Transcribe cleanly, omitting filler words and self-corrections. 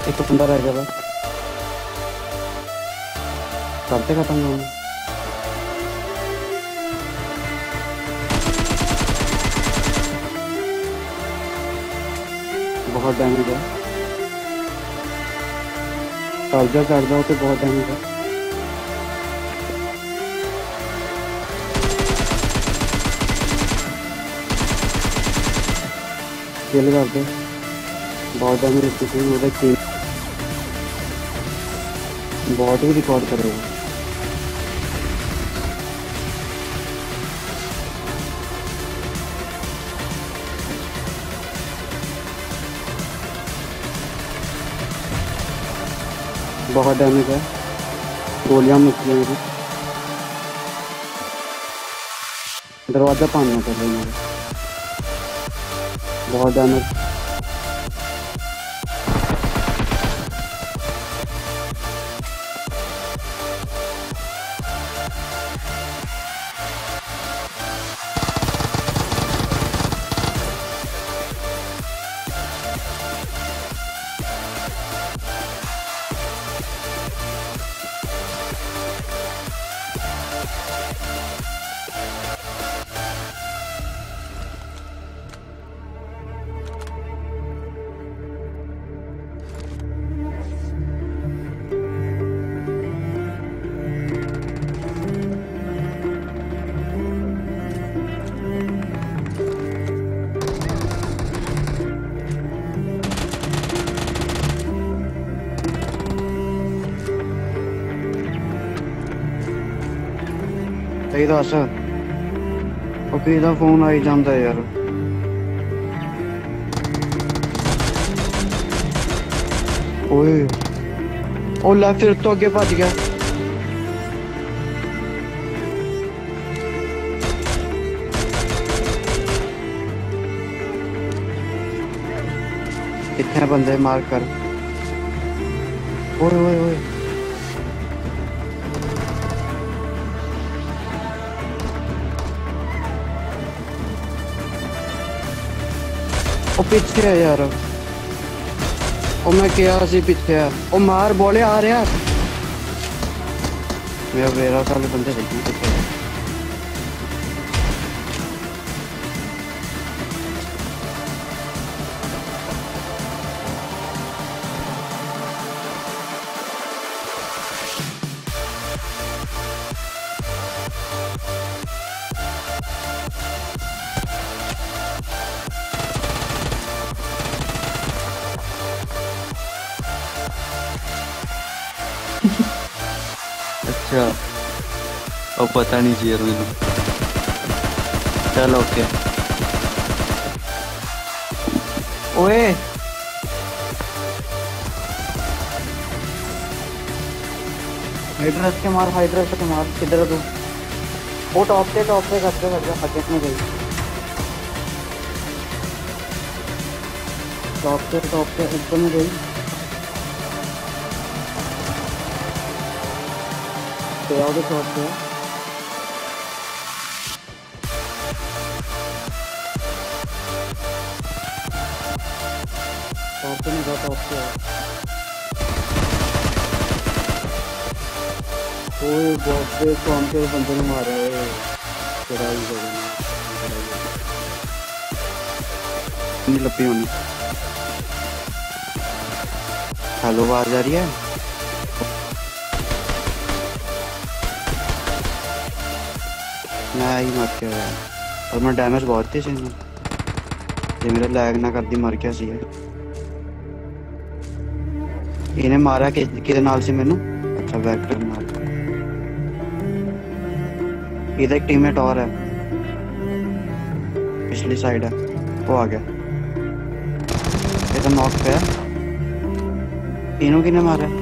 एक तो बंदा रह गया बस। करते खत्म हो। बहुत डैमेज है। चार्जर कर दो तो बहुत डैमेज है। किल कर दो। बहुत डैमेज है किसी में टीम। बहुत ही रिकॉर्ड करेगा। बहुत डैमेज है। गोलियां मुझे मेरी। दरवाजा पानी कर रही है। बहुत डैमेज। सही दस किदा फोन आई जाता यार। ओए ओ लै फिर तो अगे भज गया। कितने बंदे मार कर। ओए ओए ओए ओ पीछे है यार। ओ मैं क्या सी पीछे है। ओ मार बोले आ रहा मेरा साले बंदे देखने पीछे। अच्छा अब पता नहीं चाहिए मैंने। चल ओके। ओए हाइड्रस के मार। हाइड्रस के मार। किधर तू? वो टॉप पे करते पकेट में गई। टॉप पे ऊपर में गई। टॉप पे नहीं था। टॉप पे ओए बहुत पे कौन के बंदे ने मारा है। चढ़ाई नहीं लपी होनी। हेलो आवाज आ रही है? मैं ही मर गया और मैं डैमेज बहुत थी इसे। ये मेरा लैग ना कर दी मर गया सी। इन्हें मारा कि नाल से मैनू। अच्छा वेक्टर मार। इधर एक टीममेट और है। पिछली साइड है। वो आ गया। ये तो नॉक पे है। इन्हों किने मारा।